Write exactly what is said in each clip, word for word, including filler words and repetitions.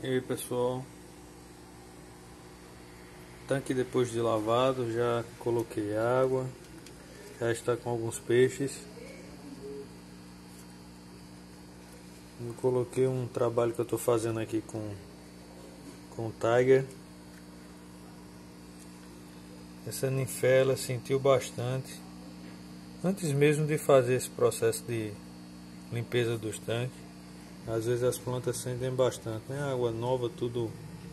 E aí pessoal, tanque depois de lavado, já coloquei água, já está com alguns peixes. Eu coloquei um trabalho que eu estou fazendo aqui com com o Tiger. Essa ninfela sentiu bastante antes mesmo de fazer esse processo de limpeza dos tanques. Às vezes as plantas sentem bastante, né? Água nova, tudo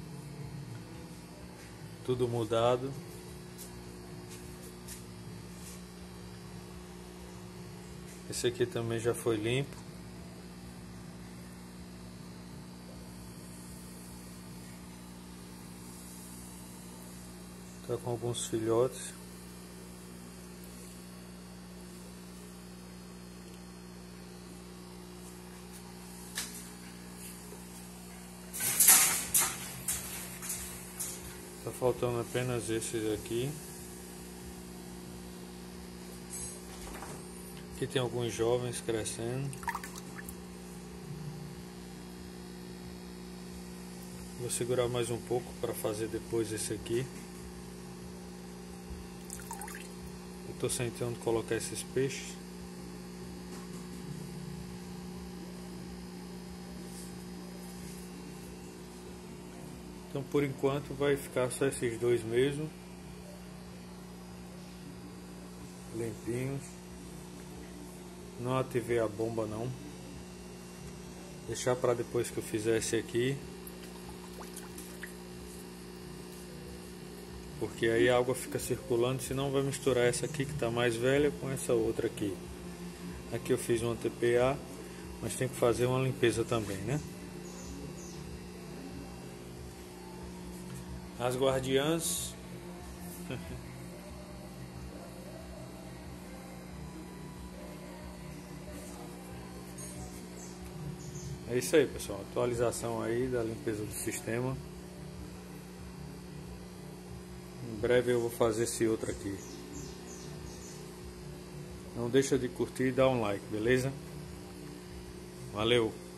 tudo mudado. Esse aqui também já foi limpo. Tá com alguns filhotes. Tá faltando apenas esses aqui. Aqui tem alguns jovens crescendo. Vou segurar mais um pouco para fazer depois esse aqui. Eu tô tentando colocar esses peixes. Então por enquanto vai ficar só esses dois mesmo, limpinhos. Não ativei a bomba não. Deixar para depois que eu fizer esse aqui, porque aí a água fica circulando, senão vai misturar essa aqui que está mais velha com essa outra aqui. Aqui eu fiz uma T P A, mas tem que fazer uma limpeza também, né? As guardiãs. É isso aí, pessoal. Atualização aí da limpeza do sistema. Em breve eu vou fazer esse outro aqui. Não deixa de curtir e dar um like, beleza? Valeu!